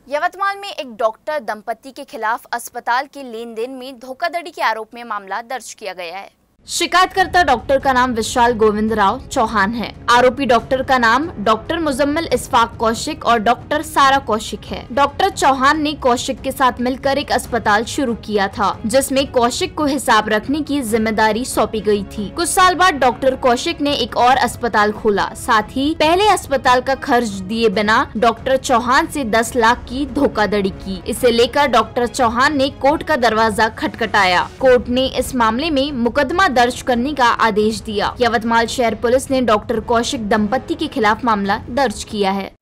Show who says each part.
Speaker 1: यवतमाल में एक डॉक्टर दंपति के खिलाफ अस्पताल के लेन देन में धोखाधड़ी के आरोप में मामला दर्ज किया गया है। शिकायतकर्ता डॉक्टर का नाम विशाल गोविंद राव चौहान है। आरोपी डॉक्टर का नाम डॉक्टर मुजम्मिल इस्फाक कौशिक और डॉक्टर सारा कौशिक है। डॉक्टर चौहान ने कौशिक के साथ मिलकर एक अस्पताल शुरू किया था, जिसमें कौशिक को हिसाब रखने की जिम्मेदारी सौंपी गई थी। कुछ साल बाद डॉक्टर कौशिक ने एक और अस्पताल खोला। साथ ही पहले अस्पताल का खर्च दिए बिना डॉक्टर चौहान से 10 लाख की धोखाधड़ी की। इसे लेकर डॉक्टर चौहान ने कोर्ट का दरवाजा खटखटाया। कोर्ट ने इस मामले में मुकदमा दर्ज करने का आदेश दिया। यवतमाल शहर पुलिस ने डॉक्टर कौशिक दंपति के खिलाफ मामला दर्ज किया है।